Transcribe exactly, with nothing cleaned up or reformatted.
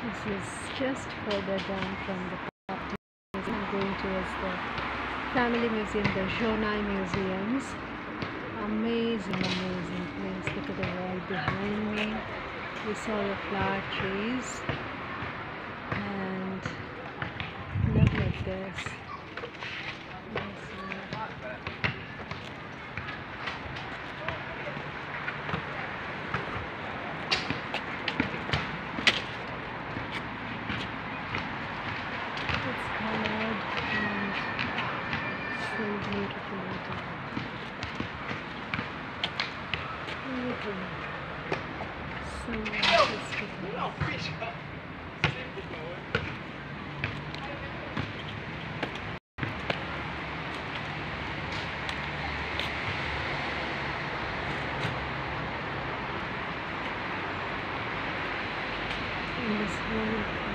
This is just further down from the park museum. I'm going towards the family museum, the Jonai museums. Amazing, amazing place. Look at the wall behind me. We saw the flower trees and look at this. It's colored and so beautiful. Beautiful. So artistic. In this whole